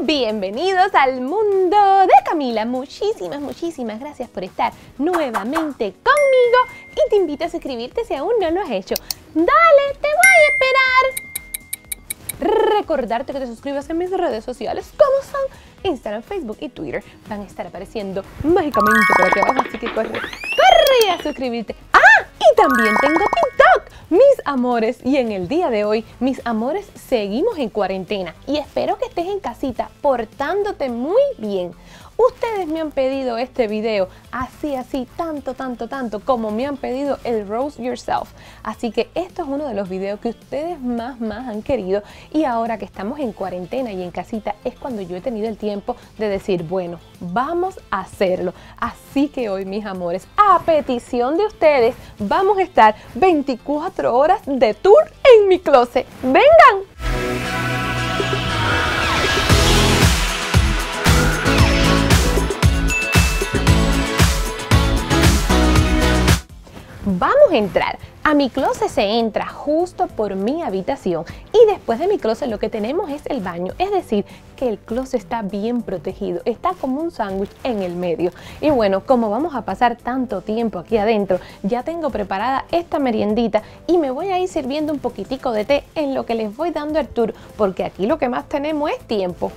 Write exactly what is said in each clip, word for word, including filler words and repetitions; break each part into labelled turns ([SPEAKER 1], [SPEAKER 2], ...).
[SPEAKER 1] Bienvenidos al mundo de Camila. Muchísimas, muchísimas gracias por estar nuevamente conmigo y te invito a suscribirte si aún no lo has hecho. Dale, te voy a esperar. Recordarte que te suscribas en mis redes sociales, como son Instagram, Facebook y Twitter. Van a estar apareciendo mágicamente por aquí abajo, así que corre, corre a suscribirte. ¡Ah! Y también tengo TikTok, mis amores. Y en el día de hoy, mis amores, seguimos en cuarentena y espero que estés en casita portándote muy bien. Ustedes me han pedido este video así, así, tanto, tanto, tanto como me han pedido el Roast Yourself. Así que esto es uno de los videos que ustedes más, más han querido. Y ahora que estamos en cuarentena y en casita es cuando yo he tenido el tiempo de decir, bueno, vamos a hacerlo. Así que hoy, mis amores, a petición de ustedes, vamos a estar veinticuatro horas de tour en mi closet. ¡Vengan! Vamos a entrar. A mi closet se entra justo por mi habitación y después de mi closet lo que tenemos es el baño, es decir, que el closet está bien protegido, está como un sándwich en el medio. Y bueno, como vamos a pasar tanto tiempo aquí adentro, ya tengo preparada esta meriendita y me voy a ir sirviendo un poquitico de té en lo que les voy dando el tour, porque aquí lo que más tenemos es tiempo.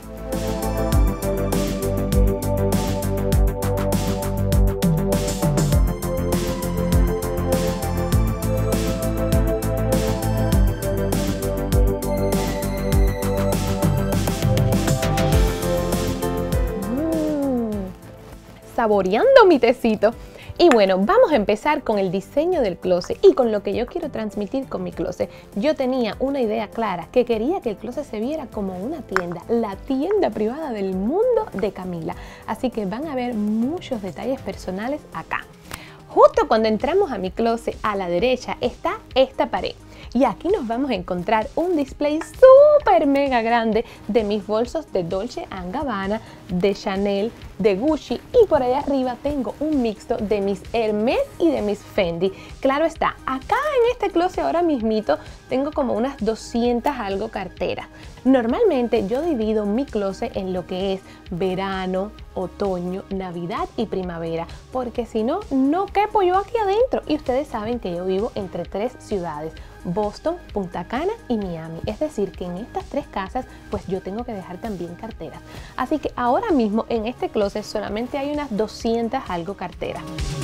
[SPEAKER 1] Saboreando mi tecito. Y bueno, vamos a empezar con el diseño del closet y con lo que yo quiero transmitir con mi closet. Yo tenía una idea clara, que quería que el closet se viera como una tienda, la tienda privada del mundo de Camila. Así que van a ver muchos detalles personales acá. Justo cuando entramos a mi closet, a la derecha está esta pared. Y aquí nos vamos a encontrar un display súper mega grande de mis bolsos de Dolce and Gabbana, de Chanel, de Gucci, y por allá arriba tengo un mixto de mis Hermès y de mis Fendi. Claro está, acá en este closet ahora mismito tengo como unas doscientas algo carteras. Normalmente yo divido mi closet en lo que es verano, otoño, navidad y primavera, porque si no, no quepo yo aquí adentro. Y ustedes saben que yo vivo entre tres ciudades: Boston, Punta Cana y Miami. Es decir, que en estas tres casas pues yo tengo que dejar también carteras. Así que ahora mismo en este closet solamente hay unas doscientas algo carteras.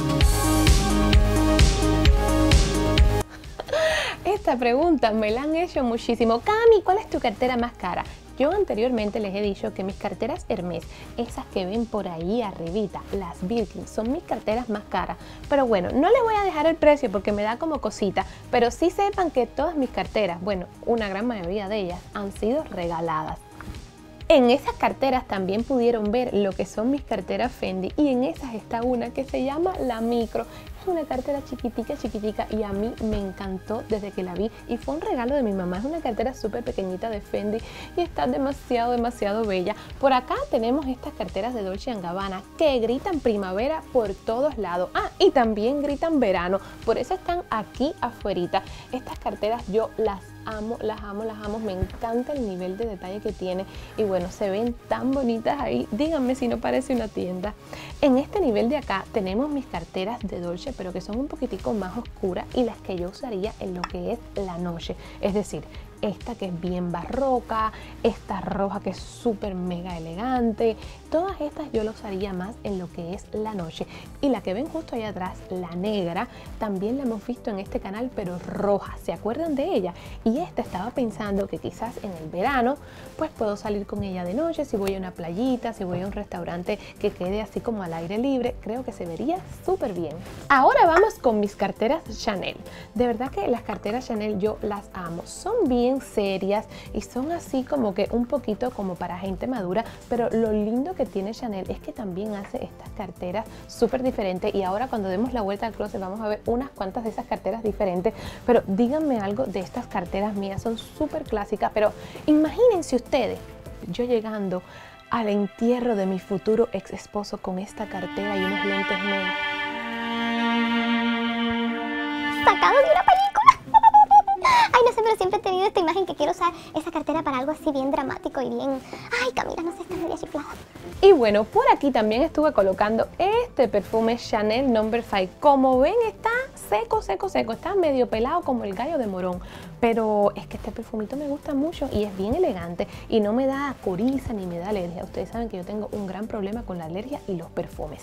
[SPEAKER 1] Esta pregunta me la han hecho muchísimo. Cami, ¿cuál es tu cartera más cara? Yo anteriormente les he dicho que mis carteras Hermès, esas que ven por ahí arribita, las Birkin, son mis carteras más caras. Pero bueno, no les voy a dejar el precio porque me da como cosita, pero sí sepan que todas mis carteras, bueno, una gran mayoría de ellas, han sido regaladas. En esas carteras también pudieron ver lo que son mis carteras Fendi, y en esas está una que se llama la Micro. Es una cartera chiquitica, chiquitica, y a mí me encantó desde que la vi y fue un regalo de mi mamá. Es una cartera súper pequeñita de Fendi y está demasiado, demasiado bella. Por acá tenemos estas carteras de Dolce and Gabbana que gritan primavera por todos lados. Ah, y también gritan verano, por eso están aquí afuerita. Estas carteras yo las amo, las amo, las amo. Me encanta el nivel de detalle que tiene y bueno, se ven tan bonitas ahí. Díganme si no parece una tienda. En este nivel de acá tenemos mis carteras de Dolce, pero que son un poquitico más oscuras y las que yo usaría en lo que es la noche. Es decir, esta que es bien barroca, esta roja que es súper mega elegante. Todas estas yo las usaría más en lo que es la noche. Y la que ven justo allá atrás, la negra, también la hemos visto en este canal, pero roja. ¿Se acuerdan de ella? Y esta estaba pensando que quizás en el verano, pues puedo salir con ella de noche. Si voy a una playita, si voy a un restaurante que quede así como al aire libre, creo que se vería súper bien. Ahora vamos con mis carteras Chanel. De verdad que las carteras Chanel yo las amo. Son bien serias y son así como que un poquito como para gente madura, pero lo lindo que tiene Chanel es que también hace estas carteras súper diferentes. Y ahora cuando demos la vuelta al closet vamos a ver unas cuantas de esas carteras diferentes. Pero díganme algo de estas carteras mías, son súper clásicas, pero imagínense ustedes yo llegando al entierro de mi futuro ex esposo con esta cartera y unos lentes negros sacados de una película.
[SPEAKER 2] Ay, no sé, pero siempre he tenido esta imagen que quiero usar esa cartera para algo así bien dramático y bien... Ay, Camila, no sé, está media chiflada.
[SPEAKER 1] Y bueno, por aquí también estuve colocando este perfume Chanel número cinco. Como ven, está seco, seco, seco. Está medio pelado como el gallo de Morón. Pero es que este perfumito me gusta mucho y es bien elegante y no me da coriza ni me da alergia. Ustedes saben que yo tengo un gran problema con la alergia y los perfumes.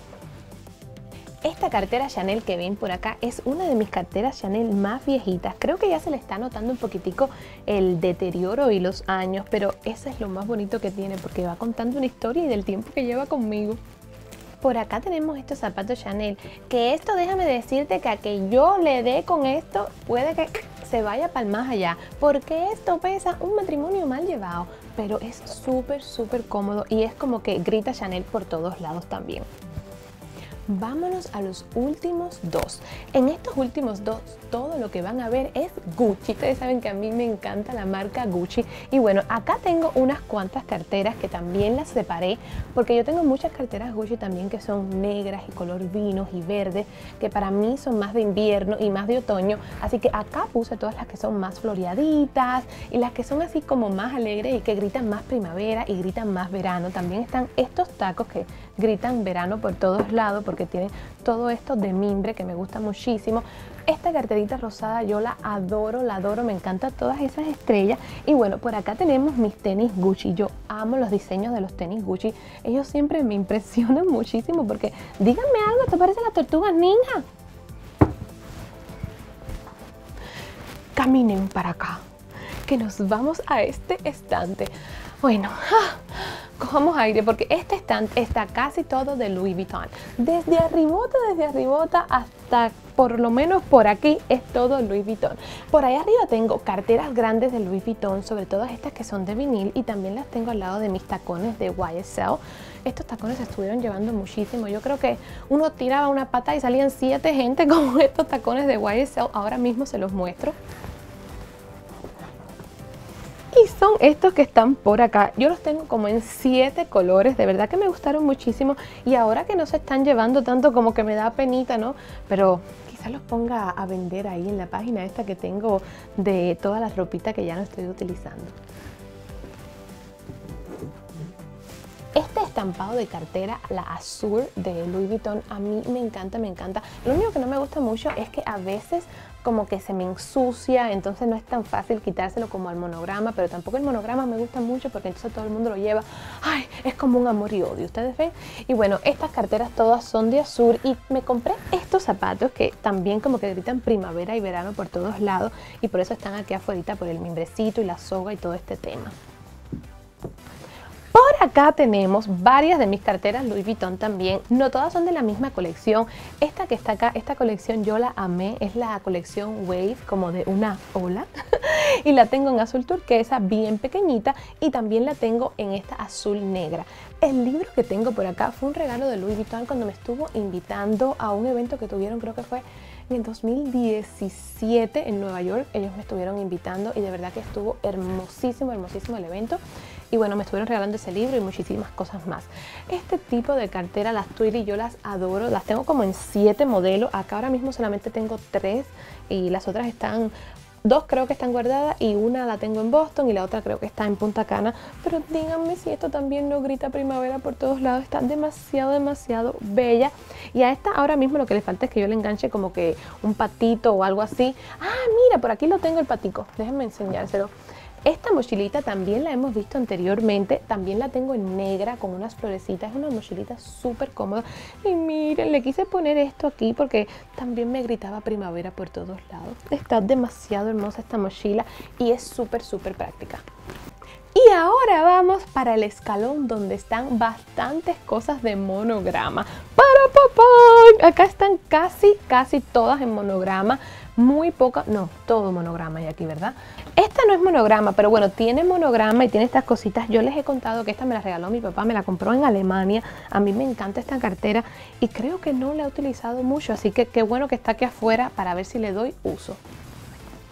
[SPEAKER 1] Esta cartera Chanel que ven por acá es una de mis carteras Chanel más viejitas. Creo que ya se le está notando un poquitico el deterioro y los años, pero eso es lo más bonito que tiene porque va contando una historia y del tiempo que lleva conmigo. Por acá tenemos estos zapatos Chanel, que esto déjame decirte que a que yo le dé con esto puede que se vaya para el más allá, porque esto pesa un matrimonio mal llevado, pero es súper súper cómodo y es como que grita Chanel por todos lados también. Vámonos a los últimos dos. En estos últimos dos, todo lo que van a ver es Gucci. Ustedes saben que a mí me encanta la marca Gucci. Y bueno, acá tengo unas cuantas carteras que también las separé, porque yo tengo muchas carteras Gucci también que son negras y color vinos y verdes, que para mí son más de invierno y más de otoño. Así que acá puse todas las que son más floreaditas y las que son así como más alegres y que gritan más primavera y gritan más verano. También están estos tacos que gritan verano por todos lados, porque tienen todo esto de mimbre que me gusta muchísimo. Esta carterita rosada yo la adoro, la adoro, me encantan todas esas estrellas. Y bueno, por acá tenemos mis tenis Gucci. Yo amo los diseños de los tenis Gucci. Ellos siempre me impresionan muchísimo porque, díganme algo, ¿te parecen las tortugas ninja? Caminen para acá, que nos vamos a este estante. Bueno, cojamos aire porque este estante está casi todo de Louis Vuitton. Desde arribota, desde arribota hasta por lo menos por aquí es todo Louis Vuitton. Por ahí arriba tengo carteras grandes de Louis Vuitton, sobre todo estas que son de vinil, y también las tengo al lado de mis tacones de Y S L. Estos tacones se estuvieron llevando muchísimo. Yo creo que uno tiraba una pata y salían siete gente con estos tacones de Y S L. Ahora mismo se los muestro. Y son estos que están por acá. Yo los tengo como en siete colores. De verdad que me gustaron muchísimo. Y ahora que no se están llevando tanto, como que me da penita, ¿no? Pero quizás los ponga a vender ahí en la página esta que tengo de todas las ropitas que ya no estoy utilizando. Este estampado de cartera, la azul de Louis Vuitton, a mí me encanta, me encanta. Lo único que no me gusta mucho es que a veces como que se me ensucia, entonces no es tan fácil quitárselo como al monograma, pero tampoco el monograma me gusta mucho porque entonces todo el mundo lo lleva. Ay, es como un amor y odio, ¿ustedes ven? Y bueno, estas carteras todas son de azul y me compré estos zapatos que también como que gritan primavera y verano por todos lados y por eso están aquí afuera por el mimbrecito y la soga y todo este tema. Por acá tenemos varias de mis carteras Louis Vuitton también. No todas son de la misma colección. Esta que está acá, esta colección yo la amé. Es la colección Wave, como de una ola. Y la tengo en azul turquesa, bien pequeñita. Y también la tengo en esta azul negra. El libro que tengo por acá fue un regalo de Louis Vuitton cuando me estuvo invitando a un evento que tuvieron, creo que fue en el dos mil diecisiete en Nueva York. Ellos me estuvieron invitando y de verdad que estuvo hermosísimo, hermosísimo el evento. Y bueno, me estuvieron regalando ese libro y muchísimas cosas más. Este tipo de cartera, las Tweety, yo las adoro. Las tengo como en siete modelos. Acá ahora mismo solamente tengo tres y las otras están... Dos creo que están guardadas y una la tengo en Boston y la otra creo que está en Punta Cana. Pero díganme si esto también no grita primavera por todos lados. Está demasiado, demasiado bella. Y a esta ahora mismo lo que le falta es que yo le enganche como que un patito o algo así. Ah, mira, por aquí lo tengo el patico. Déjenme enseñárselo. Esta mochilita también la hemos visto anteriormente, también la tengo en negra con unas florecitas, es una mochilita súper cómoda. Y miren, le quise poner esto aquí porque también me gritaba primavera por todos lados. Está demasiado hermosa esta mochila y es súper, súper práctica. Y ahora vamos para el escalón donde están bastantes cosas de monograma. ¡Para papá! Acá están casi, casi todas en monograma. Muy poca, no, todo monograma hay aquí, ¿verdad? Esta no es monograma, pero bueno, tiene monograma y tiene estas cositas. Yo les he contado que esta me la regaló mi papá, me la compró en Alemania. A mí me encanta esta cartera y creo que no la he utilizado mucho, así que qué bueno que está aquí afuera para ver si le doy uso.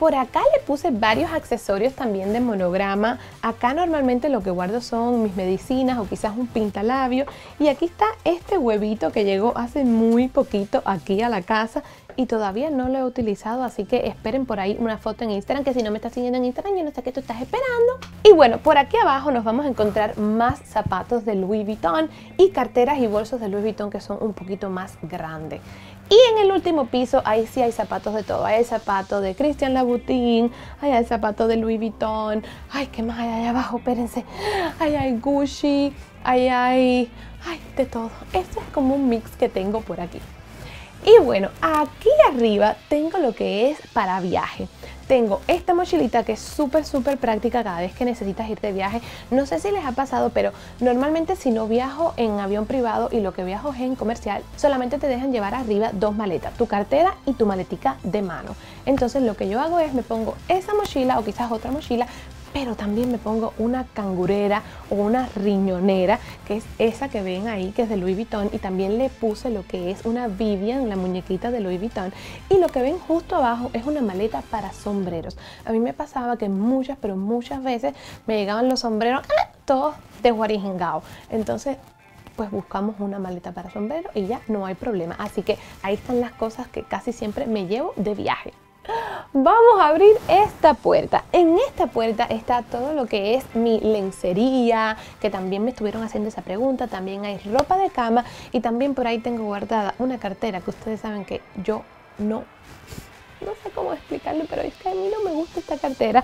[SPEAKER 1] Por acá le puse varios accesorios también de monograma. Acá normalmente lo que guardo son mis medicinas o quizás un pintalabio. Y aquí está este huevito que llegó hace muy poquito aquí a la casa y todavía no lo he utilizado, así que esperen por ahí una foto en Instagram, que si no me estás siguiendo en Instagram yo no sé qué tú estás esperando. Y bueno, por aquí abajo nos vamos a encontrar más zapatos de Louis Vuitton y carteras y bolsos de Louis Vuitton que son un poquito más grandes. Y en el último piso, ahí sí hay zapatos de todo. Hay el zapato de Christian Louboutin, hay el zapato de Louis Vuitton. Ay, ¿qué más hay allá abajo? Espérense. Ahí hay Gucci, ahí hay... Ay, de todo. Esto es como un mix que tengo por aquí. Y bueno, aquí arriba tengo lo que es para viaje. Tengo esta mochilita que es súper súper práctica cada vez que necesitas ir de viaje. No sé si les ha pasado, pero normalmente si no viajo en avión privado y lo que viajo es en comercial, solamente te dejan llevar arriba dos maletas, tu cartera y tu maletica de mano. Entonces lo que yo hago es me pongo esa mochila o quizás otra mochila, pero también me pongo una cangurera o una riñonera, que es esa que ven ahí, que es de Louis Vuitton, y también le puse lo que es una Vivian, la muñequita de Louis Vuitton, y lo que ven justo abajo es una maleta para sombreros. A mí me pasaba que muchas, pero muchas veces me llegaban los sombreros todos desguarijengados, entonces pues buscamos una maleta para sombrero y ya no hay problema. Así que ahí están las cosas que casi siempre me llevo de viaje. Vamos a abrir esta puerta. En esta puerta está todo lo que es mi lencería, que también me estuvieron haciendo esa pregunta. También hay ropa de cama y también por ahí tengo guardada una cartera que ustedes saben que yo no, no sé cómo explicarlo, pero es que a mí no me gusta esta cartera.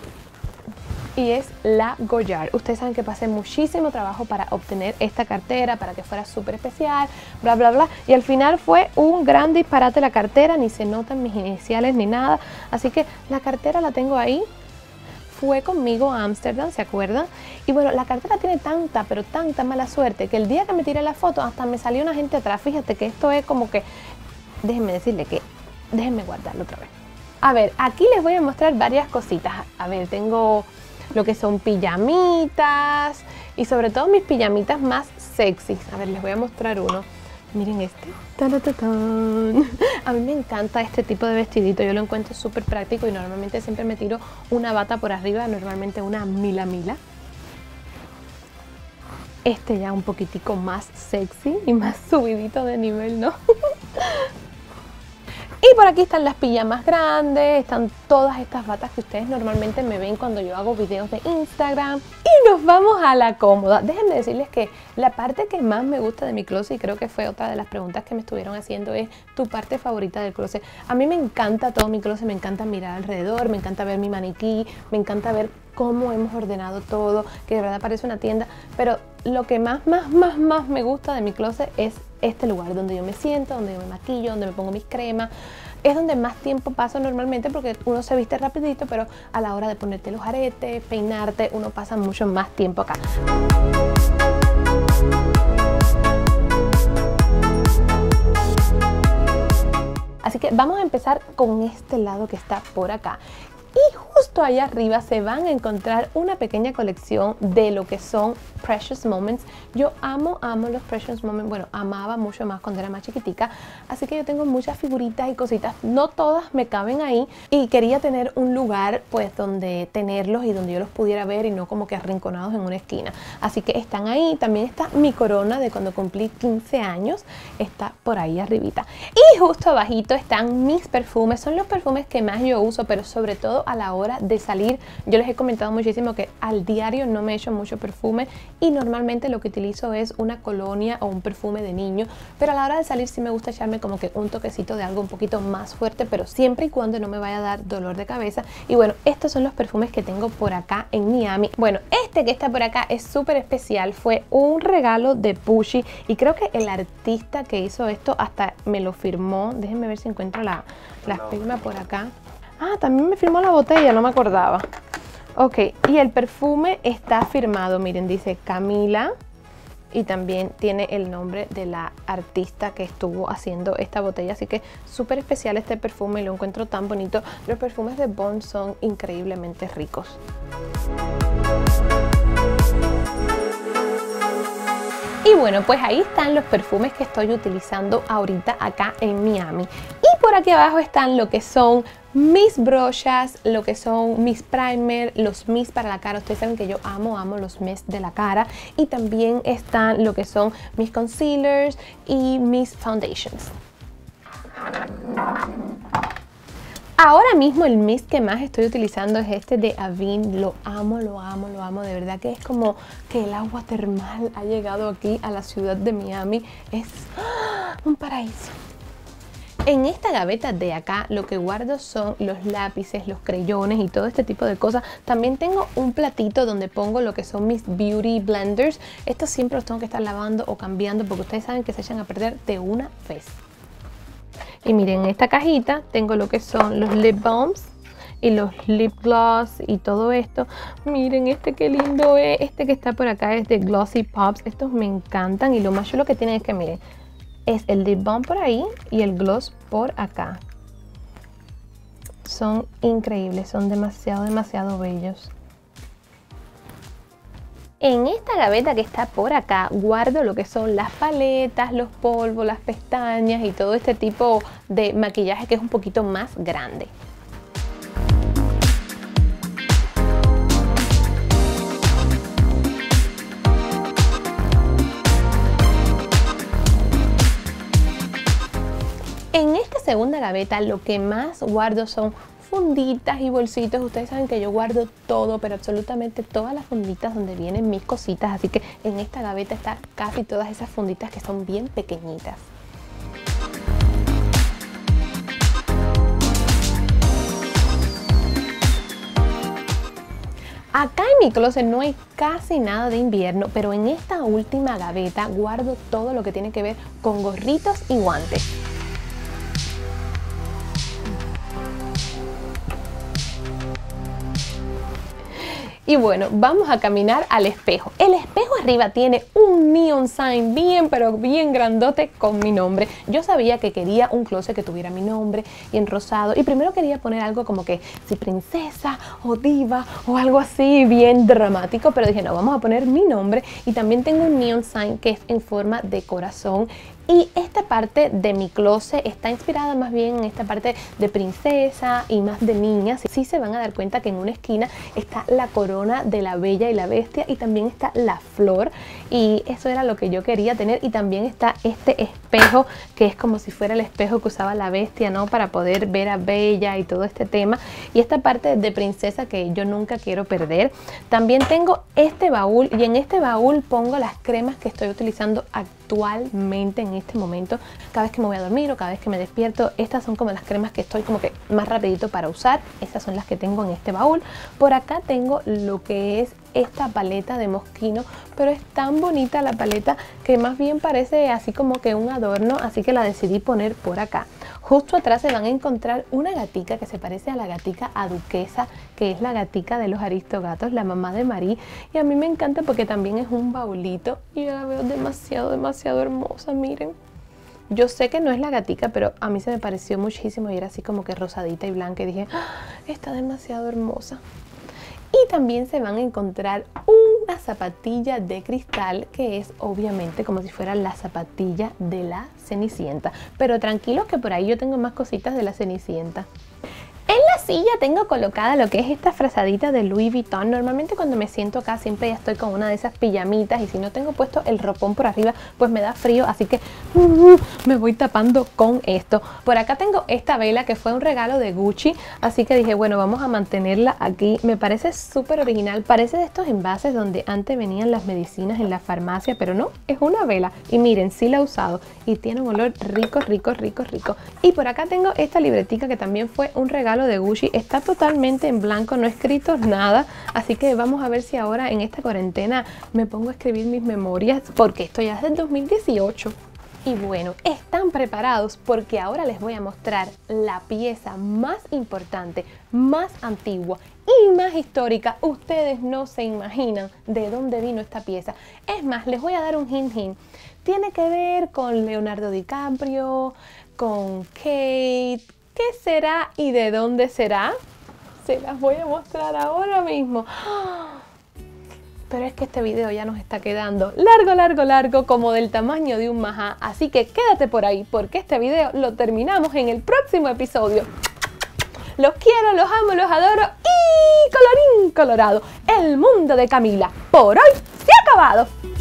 [SPEAKER 1] Y es la Goyard. Ustedes saben que pasé muchísimo trabajo para obtener esta cartera, para que fuera súper especial, bla, bla, bla. Y al final fue un gran disparate la cartera, ni se notan mis iniciales ni nada. Así que la cartera la tengo ahí. Fue conmigo a Ámsterdam, ¿se acuerdan? Y bueno, la cartera tiene tanta, pero tanta mala suerte que el día que me tiré la foto hasta me salió una gente atrás. Fíjate que esto es como que... Déjenme decirle que... Déjenme guardarlo otra vez. A ver, aquí les voy a mostrar varias cositas. A ver, tengo... lo que son pijamitas y sobre todo mis pijamitas más sexy. A ver, les voy a mostrar uno. Miren este. ¡Tan-tan-tan! A mí me encanta este tipo de vestidito. Yo lo encuentro súper práctico y normalmente siempre me tiro una bata por arriba, normalmente una mila mila. Este ya un poquitico más sexy y más subidito de nivel, ¿no? Y por aquí están las pijamas grandes, están todas estas batas que ustedes normalmente me ven cuando yo hago videos de Instagram. Y nos vamos a la cómoda. Déjenme decirles que la parte que más me gusta de mi closet, y creo que fue otra de las preguntas que me estuvieron haciendo, es tu parte favorita del closet. A mí me encanta todo mi closet, me encanta mirar alrededor, me encanta ver mi maniquí, me encanta ver cómo hemos ordenado todo, que de verdad parece una tienda, pero lo que más, más, más, más me gusta de mi closet es este lugar donde yo me siento, donde yo me maquillo, donde me pongo mis cremas. Es donde más tiempo paso normalmente porque uno se viste rapidito, pero a la hora de ponerte los aretes, peinarte, uno pasa mucho más tiempo acá. Así que vamos a empezar con este lado que está por acá. Y justo allá arriba se van a encontrar una pequeña colección de lo que son Precious Moments. Yo amo, amo los Precious Moments. Bueno, amaba mucho más cuando era más chiquitica. Así que yo tengo muchas figuritas y cositas. No todas me caben ahí. Y quería tener un lugar pues donde tenerlos y donde yo los pudiera ver y no como que arrinconados en una esquina. Así que están ahí. También está mi corona de cuando cumplí quince años. Está por ahí arribita. Y justo abajito están mis perfumes. Son los perfumes que más yo uso, pero sobre todo a la hora de salir. Yo les he comentado muchísimo que al diario no me echo mucho perfume y normalmente lo que utilizo es una colonia o un perfume de niño, pero a la hora de salir sí me gusta echarme como que un toquecito de algo un poquito más fuerte, pero siempre y cuando no me vaya a dar dolor de cabeza. Y bueno, estos son los perfumes que tengo por acá en Miami. Bueno, este que está por acá es súper especial, fue un regalo de Pucci y creo que el artista que hizo esto hasta me lo firmó. Déjenme ver si encuentro la, la firma por acá. Ah, también me firmó la botella, no me acordaba. Ok, y el perfume está firmado, miren, dice Camila. Y también tiene el nombre de la artista que estuvo haciendo esta botella. Así que súper especial este perfume y lo encuentro tan bonito. Los perfumes de Bond son increíblemente ricos. Y bueno, pues ahí están los perfumes que estoy utilizando ahorita acá en Miami. Y por aquí abajo están lo que son mis brochas, lo que son mis primer, los mist para la cara. Ustedes saben que yo amo, amo los mist de la cara. Y también están lo que son mis concealers y mis foundations. Ahora mismo el mist que más estoy utilizando es este de Avene. Lo amo, lo amo, lo amo. De verdad que es como que el agua termal ha llegado aquí a la ciudad de Miami. Es ¡ah! Un paraíso. En esta gaveta de acá lo que guardo son los lápices, los creyones y todo este tipo de cosas. También tengo un platito donde pongo lo que son mis beauty blenders. Estos siempre los tengo que estar lavando o cambiando porque ustedes saben que se echan a perder de una vez. Y miren, en esta cajita tengo lo que son los lip balms y los lip gloss y todo esto. Miren este qué lindo es. Este que está por acá es de Glossy Pops. Estos me encantan y lo más chulo que tienen es que miren, es el lip balm por ahí y el gloss por acá. Son increíbles, son demasiado, demasiado bellos. En esta gaveta que está por acá guardo lo que son las paletas, los polvos, las pestañas y todo este tipo de maquillaje que es un poquito más grande. En esta segunda gaveta lo que más guardo son funditas y bolsitos. Ustedes saben que yo guardo todo, pero absolutamente todas las funditas donde vienen mis cositas. Así que en esta gaveta está casi todas esas funditas que son bien pequeñitas. Acá en mi closet no hay casi nada de invierno, pero en esta última gaveta guardo todo lo que tiene que ver con gorritos y guantes. Y bueno, vamos a caminar al espejo. El espejo arriba tiene un neon sign bien, pero bien grandote con mi nombre. Yo sabía que quería un closet que tuviera mi nombre y en rosado. Y primero quería poner algo como que si princesa o diva o algo así bien dramático. Pero dije, no, vamos a poner mi nombre. Y también tengo un neon sign que es en forma de corazón. Y esta parte de mi closet está inspirada más bien en esta parte de princesa y más de niñas. Sí se van a dar cuenta que en una esquina está la corona de la Bella y la Bestia y también está la flor. Y eso era lo que yo quería tener. Y también está este espejo que es como si fuera el espejo que usaba la Bestia, ¿no? Para poder ver a Bella y todo este tema. Y esta parte de princesa que yo nunca quiero perder. También tengo este baúl y en este baúl pongo las cremas que estoy utilizando actualmente en este momento. Cada vez que me voy a dormir o cada vez que me despierto, estas son como las cremas que estoy como que más rapidito para usar. Esas son las que tengo en este baúl. Por acá tengo lo que es esta paleta de Moschino, pero es tan bonita la paleta que más bien parece así como que un adorno, así que la decidí poner por acá. Justo atrás se van a encontrar una gatica que se parece a la gatica a Duquesa, que es la gatica de los Aristogatos, la mamá de Marie, y a mí me encanta porque también es un baulito y yo la veo demasiado, demasiado hermosa, miren. Yo sé que no es la gatica, pero a mí se me pareció muchísimo y era así como que rosadita y blanca y dije, ¡ah! Está demasiado hermosa. Y también se van a encontrar una zapatilla de cristal que es obviamente como si fuera la zapatilla de la Cenicienta. Pero tranquilos que por ahí yo tengo más cositas de la Cenicienta. En la silla tengo colocada lo que es esta frazadita de Louis Vuitton. Normalmente cuando me siento acá siempre ya estoy con una de esas pijamitas y si no tengo puesto el ropón por arriba pues me da frío, así que uh, me voy tapando con esto. Por acá tengo esta vela que fue un regalo de Gucci, así que dije bueno, vamos a mantenerla aquí. Me parece súper original, parece de estos envases donde antes venían las medicinas en la farmacia, pero no, es una vela y miren, sí la he usado y tiene un olor rico, rico, rico, rico. Y por acá tengo esta libretica que también fue un regalo de Gucci, está totalmente en blanco, no he escrito nada, así que vamos a ver si ahora en esta cuarentena me pongo a escribir mis memorias, porque esto ya es del dos mil dieciocho. Y bueno, están preparados porque ahora les voy a mostrar la pieza más importante, más antigua y más histórica. Ustedes no se imaginan de dónde vino esta pieza. Es más, les voy a dar un hint hint. Tiene que ver con Leonardo DiCaprio, con Kate. ¿Qué será y de dónde será? Se las voy a mostrar ahora mismo. Pero es que este video ya nos está quedando largo, largo, largo, como del tamaño de un majá. Así que quédate por ahí porque este video lo terminamos en el próximo episodio. Los quiero, los amo, los adoro y colorín colorado, el mundo de Camila por hoy se ha acabado.